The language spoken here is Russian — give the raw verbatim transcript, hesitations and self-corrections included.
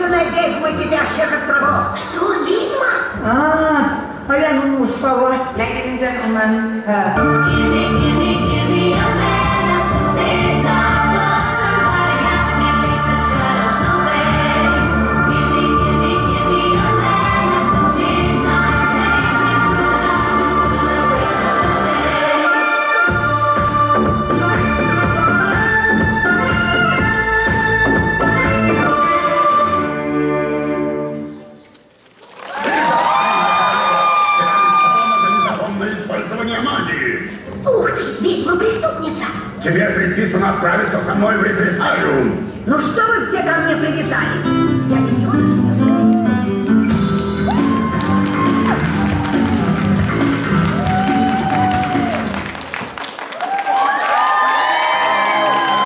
единственной ведьмой кипящих островов. Что, ведьма? А, а я ну слова. Ladies and gentlemen. А. Give me, give me, give me a man after midnight. Want somebody help me chase the shadows away. Give me, give me, give me a man after midnight. Take me through the darkness to the break of the Использование магии. Ух ты, ведьма-преступница! Тебе предписано отправиться со мной в репрессариум. Ну что вы все ко мне привязались? Я ничего.